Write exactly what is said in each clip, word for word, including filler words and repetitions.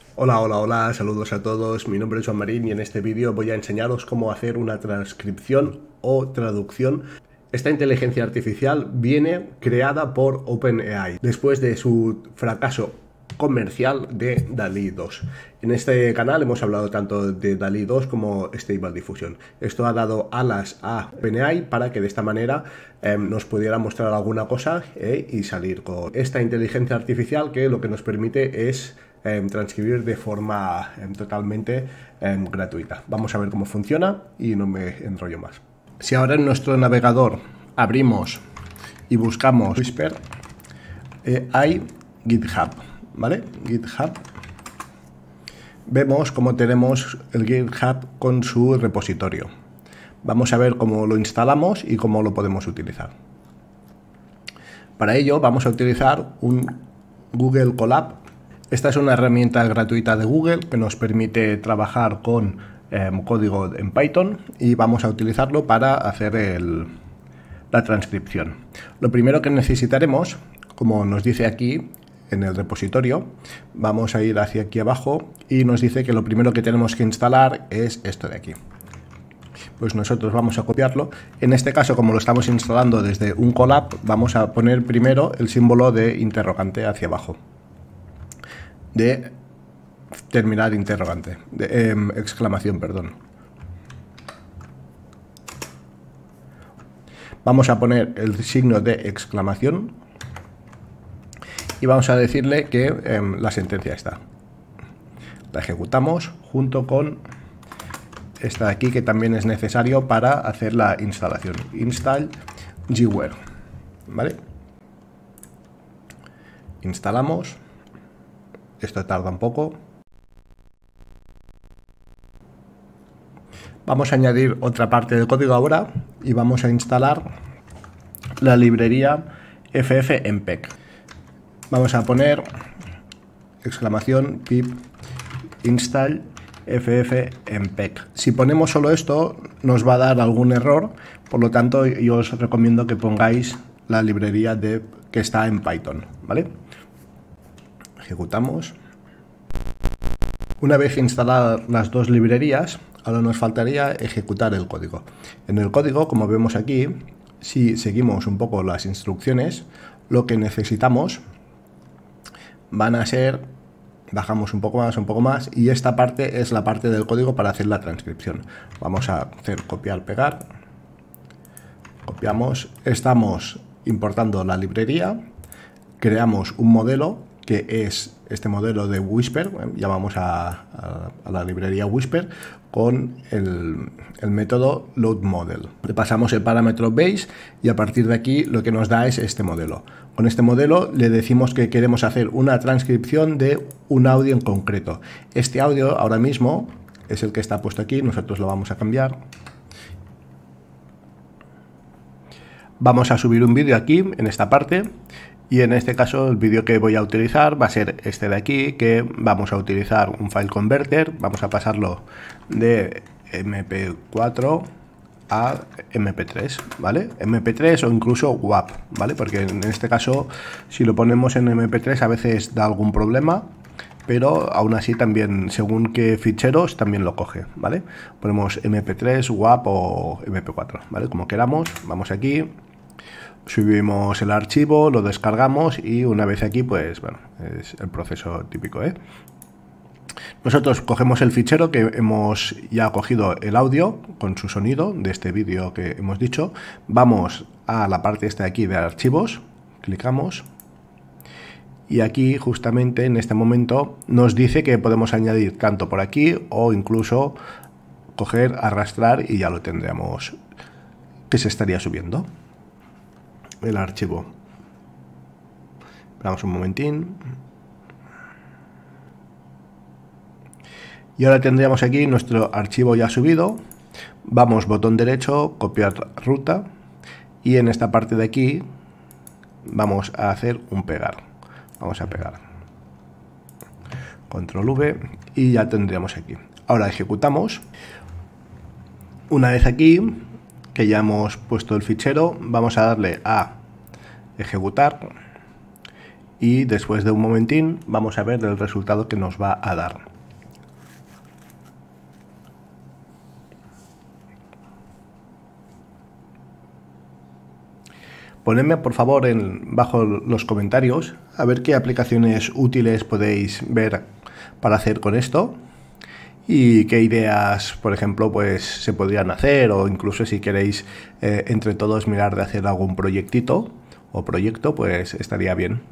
Hola, hola, hola, saludos a todos, mi nombre es Juan Marín y en este vídeo voy a enseñaros cómo hacer una transcripción o traducción. Esta inteligencia artificial viene creada por OpenAI después de su fracaso comercial de DALL-E dos. En este canal hemos hablado tanto de DALL-E dos como Stable Diffusion. Esto ha dado alas a OpenAI para que de esta manera eh, nos pudiera mostrar alguna cosa eh, y salir con esta inteligencia artificial que lo que nos permite es eh, transcribir de forma eh, totalmente eh, gratuita. Vamos a ver cómo funciona y no me enrollo más. Si ahora en nuestro navegador abrimos y buscamos Whisper, eh, hay GitHub, ¿vale? GitHub. Vemos cómo tenemos el GitHub con su repositorio. Vamos a ver cómo lo instalamos y cómo lo podemos utilizar. Para ello vamos a utilizar un Google Colab. Esta es una herramienta gratuita de Google que nos permite trabajar con eh, código en Python y vamos a utilizarlo para hacer el, la transcripción. Lo primero que necesitaremos, como nos dice aquí en el repositorio, vamos a ir hacia aquí abajo y nos dice que lo primero que tenemos que instalar es esto de aquí. Pues nosotros vamos a copiarlo. En este caso, como lo estamos instalando desde un Colab, vamos a poner primero el símbolo de interrogante hacia abajo. De terminar interrogante, de eh, exclamación, perdón. Vamos a poner el signo de exclamación y vamos a decirle que eh, la sentencia está. La ejecutamos junto con esta de aquí que también es necesario para hacer la instalación. Install gware, ¿vale? Instalamos. Esto tarda un poco. Vamos a añadir otra parte del código ahora y vamos a instalar la librería ffmpeg. Vamos a poner exclamación pip install ffmpeg. Si ponemos solo esto nos va a dar algún error, por lo tanto yo os recomiendo que pongáis la librería de, que está en Python, ¿vale? Ejecutamos. Una vez instaladas las dos librerías, ahora nos faltaría ejecutar el código. En el código, como vemos aquí, si seguimos un poco las instrucciones, lo que necesitamos van a ser, bajamos un poco más, un poco más, y esta parte es la parte del código para hacer la transcripción. Vamos a hacer copiar, pegar. Copiamos, estamos importando la librería, creamos un modelo que es este modelo de Whisper, llamamos a, a, a la librería Whisper con el, el método loadModel. Le pasamos el parámetro base y a partir de aquí lo que nos da es este modelo. Con este modelo le decimos que queremos hacer una transcripción de un audio en concreto. Este audio ahora mismo es el que está puesto aquí, nosotros lo vamos a cambiar. Vamos a subir un vídeo aquí en esta parte. Y en este caso el vídeo que voy a utilizar va a ser este de aquí, que vamos a utilizar un file converter, vamos a pasarlo de eme pe cuatro a eme pe tres, ¿vale? eme pe tres o incluso guap, ¿vale? Porque en este caso si lo ponemos en eme pe tres a veces da algún problema, pero aún así también según qué ficheros también lo coge, ¿vale? Ponemos eme pe tres, guap o eme pe cuatro, ¿vale? Como queramos, vamos aquí. Subimos el archivo, lo descargamos y una vez aquí, pues bueno, es el proceso típico, ¿eh? Nosotros cogemos el fichero que hemos ya cogido el audio con su sonido de este vídeo que hemos dicho. Vamos a la parte esta de aquí de archivos, clicamos y aquí justamente en este momento nos dice que podemos añadir tanto por aquí o incluso coger, arrastrar y ya lo tendríamos que se estaría subiendo el archivo. Esperamos un momentín. Y ahora tendríamos aquí nuestro archivo ya subido. Vamos botón derecho, copiar ruta. Y en esta parte de aquí vamos a hacer un pegar. Vamos a pegar. Control V y ya tendríamos aquí. Ahora ejecutamos. Una vez aquí, que ya hemos puesto el fichero, vamos a darle a ejecutar y después de un momentín vamos a ver el resultado que nos va a dar. Ponedme por favor en, bajo los comentarios a ver qué aplicaciones útiles podéis ver para hacer con esto y qué ideas, por ejemplo, pues se podrían hacer, o incluso si queréis eh, entre todos mirar de hacer algún proyectito o proyecto, pues estaría bien.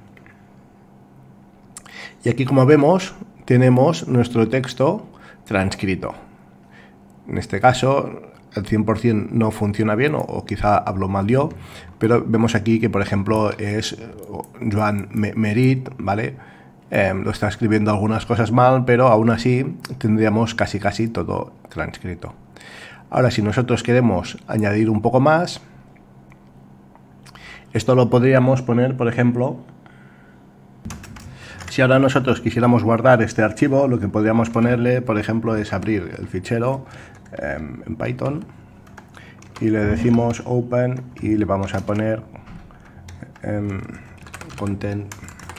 Y aquí, como vemos, tenemos nuestro texto transcrito. En este caso, el cien por cien no funciona bien, o, o quizá hablo mal yo, pero vemos aquí que, por ejemplo, es Joan Merit, ¿vale? Eh, lo está escribiendo algunas cosas mal, pero aún así tendríamos casi casi todo transcrito. Ahora, si nosotros queremos añadir un poco más, esto lo podríamos poner, por ejemplo, si ahora nosotros quisiéramos guardar este archivo, lo que podríamos ponerle, por ejemplo, es abrir el fichero eh, en Python y le decimos open y le vamos a poner eh, content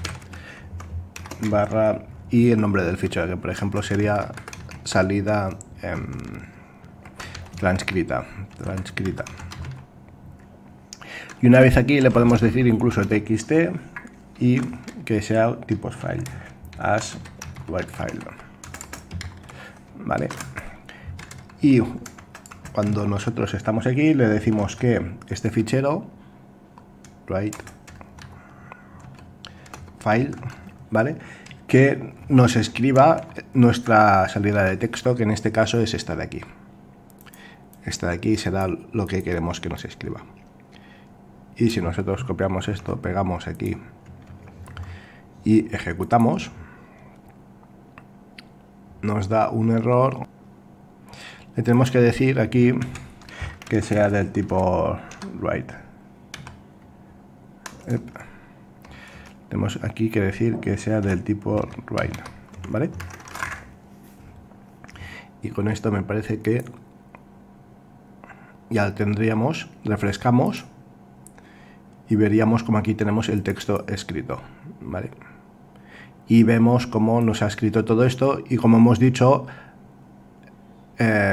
barra y el nombre del fichero, que por ejemplo sería salida eh, transcrita, transcrita. Y una vez aquí le podemos decir incluso txt y que sea tipos file, as write file, ¿vale? Y cuando nosotros estamos aquí le decimos que este fichero write file, ¿vale?, que nos escriba nuestra salida de texto, que en este caso es esta de aquí. Esta de aquí será lo que queremos que nos escriba. Y si nosotros copiamos esto, pegamos aquí y ejecutamos, nos da un error. Le tenemos que decir aquí que sea del tipo write. Tenemos aquí que decir que sea del tipo write, ¿vale? Y con esto me parece que ya tendríamos, refrescamos y veríamos como aquí tenemos el texto escrito, ¿vale? Y vemos cómo nos ha escrito todo esto y, como hemos dicho, eh,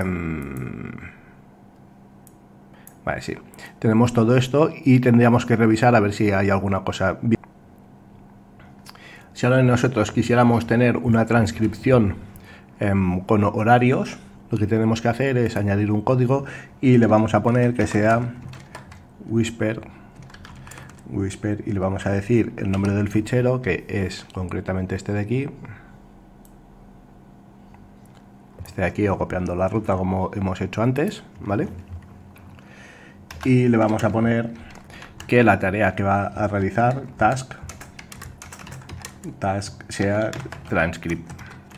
vale, sí, tenemos todo esto y tendríamos que revisar a ver si hay alguna cosa bien. Si ahora nosotros quisiéramos tener una transcripción eh, con horarios, lo que tenemos que hacer es añadir un código y le vamos a poner que sea whisper, whisper y le vamos a decir el nombre del fichero, que es concretamente este de aquí, este de aquí, o copiando la ruta como hemos hecho antes, ¿vale? Y le vamos a poner que la tarea que va a realizar, task, task sea transcript.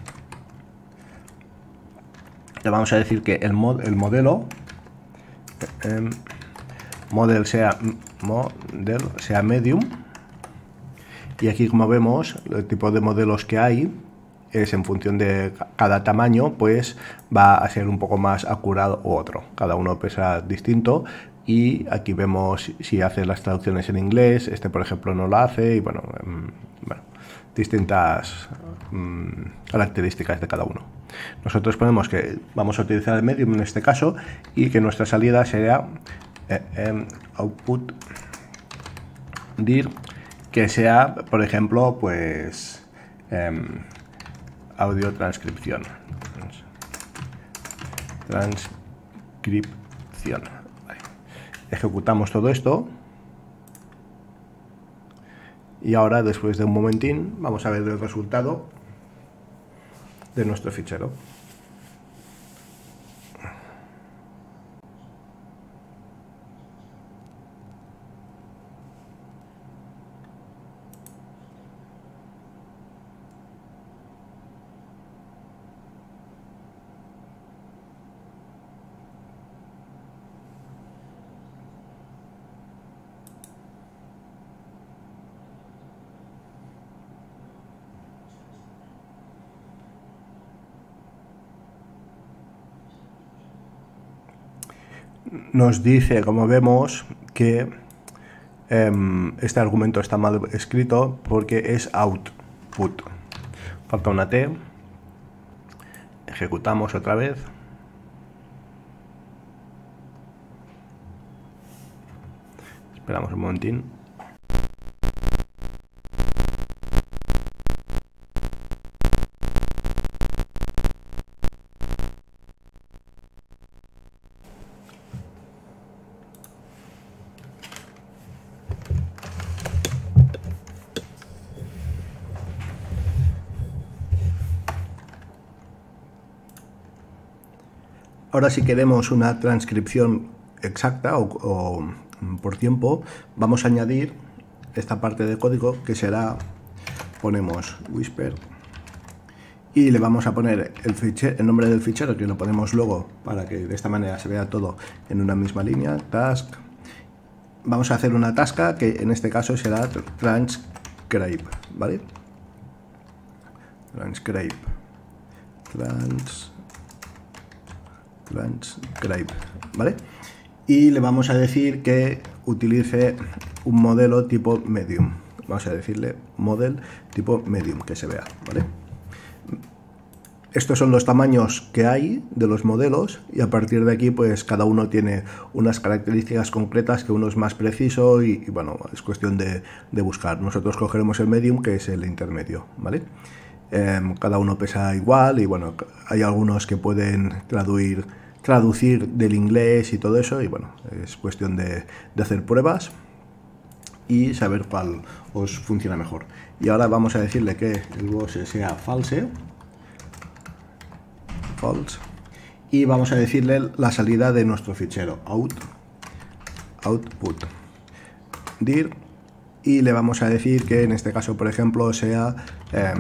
Le vamos a decir que el, mod, el modelo eh, model sea model sea medium, y aquí, como vemos, el tipo de modelos que hay es en función de cada tamaño, pues va a ser un poco más acurado u otro, cada uno pesa distinto. Y aquí vemos si hace las traducciones en inglés, este por ejemplo no lo hace, y bueno, bueno distintas mmm, características de cada uno. Nosotros ponemos que vamos a utilizar el medium en este caso y que nuestra salida sea eh, eh, output dir, que sea, por ejemplo, pues eh, audio transcripción, transcripción. Vale. Ejecutamos todo esto. Y ahora, después de un momentín, vamos a ver el resultado de nuestro fichero. Nos dice, como vemos, que este argumento está mal escrito porque es output. Falta una T. Ejecutamos otra vez. Esperamos un momentín. Ahora, si queremos una transcripción exacta o, o por tiempo, vamos a añadir esta parte de código que será, ponemos whisper y le vamos a poner el, fichero, el nombre del fichero, que lo ponemos luego para que de esta manera se vea todo en una misma línea, task. Vamos a hacer una tasca que en este caso será transcribe, ¿vale? Transcribe. Trans... transcribe, ¿vale? Y le vamos a decir que utilice un modelo tipo medium. Vamos a decirle model tipo medium, que se vea, ¿vale? Estos son los tamaños que hay de los modelos y a partir de aquí pues cada uno tiene unas características concretas, que uno es más preciso y, y bueno, es cuestión de, de buscar. Nosotros cogeremos el medium, que es el intermedio, ¿vale? Eh, cada uno pesa igual y bueno, hay algunos que pueden traducir, traducir del inglés y todo eso y bueno, es cuestión de, de hacer pruebas y saber cuál os funciona mejor. Y ahora vamos a decirle que el boss sea false, false, y vamos a decirle la salida de nuestro fichero, out, output, dir, y le vamos a decir que en este caso, por ejemplo, sea eh,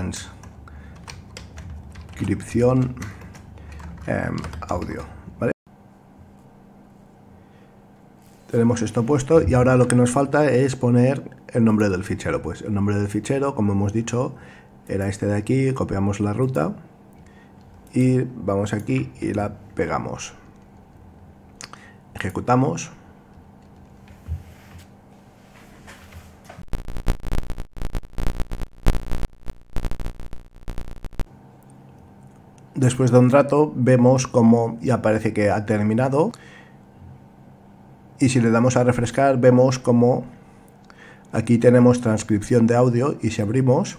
transcripción eh, audio, ¿vale? Tenemos esto puesto y ahora lo que nos falta es poner el nombre del fichero. Pues el nombre del fichero, como hemos dicho, era este de aquí. Copiamos la ruta y vamos aquí y la pegamos. Ejecutamos. Después de un rato vemos cómo ya parece que ha terminado y si le damos a refrescar vemos cómo aquí tenemos transcripción de audio y si abrimos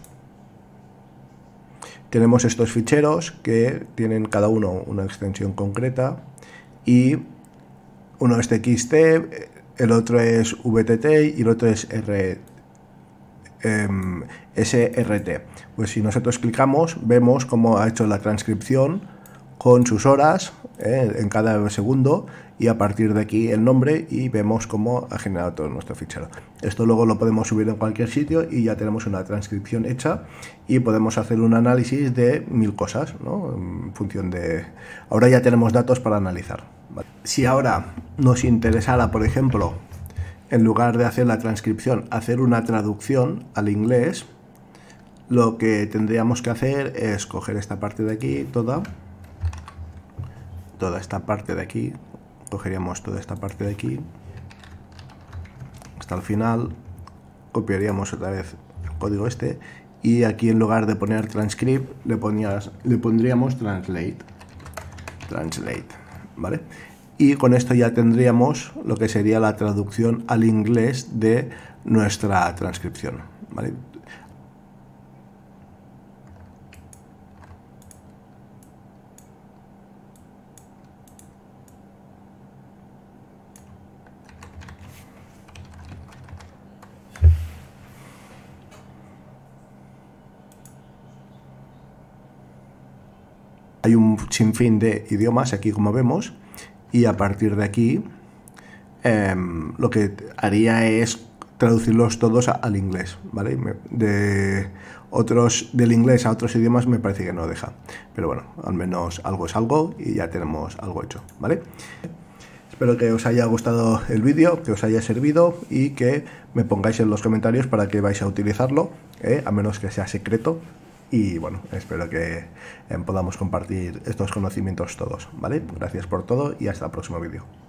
tenemos estos ficheros que tienen cada uno una extensión concreta y uno es T X T, el otro es V T T y el otro es R, eh, S R T. Pues si nosotros clicamos vemos cómo ha hecho la transcripción con sus horas eh, en cada segundo y a partir de aquí el nombre y vemos cómo ha generado todo nuestro fichero. Esto luego lo podemos subir en cualquier sitio y ya tenemos una transcripción hecha y podemos hacer un análisis de mil cosas, ¿no? En función de... Ahora ya tenemos datos para analizar. ¿Vale? Si ahora nos interesara, por ejemplo, en lugar de hacer la transcripción, hacer una traducción al inglés, lo que tendríamos que hacer es coger esta parte de aquí, toda, toda esta parte de aquí, cogeríamos toda esta parte de aquí, hasta el final, copiaríamos otra vez el código este, y aquí en lugar de poner transcript, le, ponías, le pondríamos translate, translate, ¿vale? Y con esto ya tendríamos lo que sería la traducción al inglés de nuestra transcripción, ¿vale? Hay un sinfín de idiomas aquí, como vemos, y a partir de aquí eh, lo que haría es traducirlos todos a, al inglés, ¿vale? De otros, del inglés a otros idiomas me parece que no deja, pero bueno, al menos algo es algo y ya tenemos algo hecho, ¿vale? Espero que os haya gustado el vídeo, que os haya servido y que me pongáis en los comentarios para que vais a utilizarlo, ¿eh? A menos que sea secreto. Y bueno, espero que eh, podamos compartir estos conocimientos todos, ¿vale? Gracias por todo y hasta el próximo vídeo.